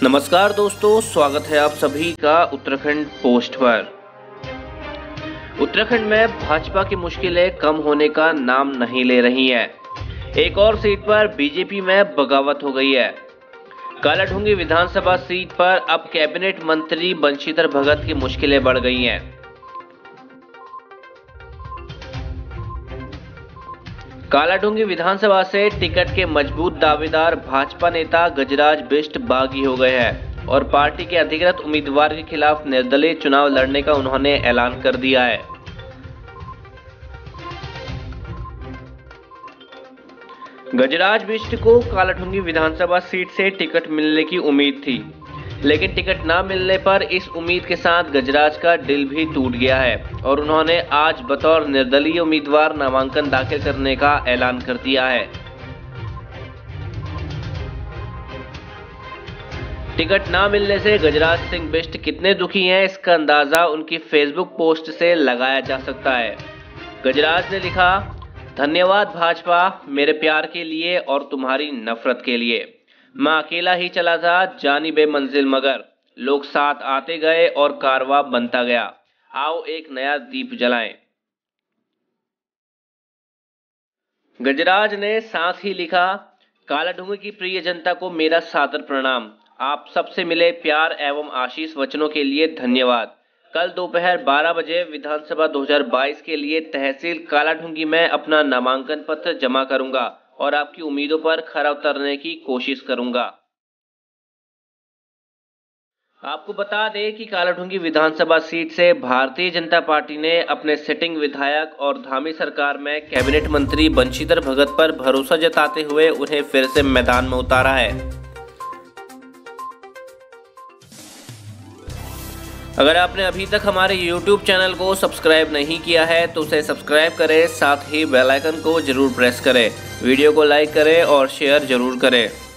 नमस्कार दोस्तों, स्वागत है आप सभी का उत्तराखंड पोस्ट पर। उत्तराखंड में भाजपा की मुश्किलें कम होने का नाम नहीं ले रही हैं। एक और सीट पर बीजेपी में बगावत हो गई है। कालाढूंगी विधानसभा सीट पर अब कैबिनेट मंत्री बंशीधर भगत की मुश्किलें बढ़ गई हैं। कालाढूंगी विधानसभा से टिकट के मजबूत दावेदार भाजपा नेता गजराज बिष्ट बागी हो गए हैं और पार्टी के अधिकृत उम्मीदवार के खिलाफ निर्दलीय चुनाव लड़ने का उन्होंने ऐलान कर दिया है। गजराज बिष्ट को कालाढूंगी विधानसभा सीट से टिकट मिलने की उम्मीद थी, लेकिन टिकट न मिलने पर इस उम्मीद के साथ गजराज का दिल भी टूट गया है और उन्होंने आज बतौर निर्दलीय उम्मीदवार नामांकन दाखिल करने का ऐलान कर दिया है। टिकट न मिलने से गजराज सिंह बिष्ट कितने दुखी हैं, इसका अंदाजा उनकी फेसबुक पोस्ट से लगाया जा सकता है। गजराज ने लिखा, धन्यवाद भाजपा, मेरे प्यार के लिए और तुम्हारी नफरत के लिए। मैं अकेला ही चला था, जानी बेमंजिल मगर लोग साथ आते गए और कारवां बनता गया। आओ एक नया दीप जलाएं। गजराज ने साथ ही लिखा, कालाढूंगी की प्रिय जनता को मेरा सादर प्रणाम। आप सबसे मिले प्यार एवं आशीष वचनों के लिए धन्यवाद। कल दोपहर 12 बजे विधानसभा 2022 के लिए तहसील कालाढूंगी में अपना नामांकन पत्र जमा करूंगा और आपकी उम्मीदों पर खरा उतरने की कोशिश करूंगा। आपको बता दें कि कालाढूंगी विधानसभा सीट से भारतीय जनता पार्टी ने अपने सिटिंग विधायक और धामी सरकार में कैबिनेट मंत्री बंशीधर भगत पर भरोसा जताते हुए उन्हें फिर से मैदान में उतारा है। अगर आपने अभी तक हमारे YouTube चैनल को सब्सक्राइब नहीं किया है तो उसे सब्सक्राइब करें, साथ ही बेल आइकन को जरूर प्रेस करें। वीडियो को लाइक करें और शेयर जरूर करें।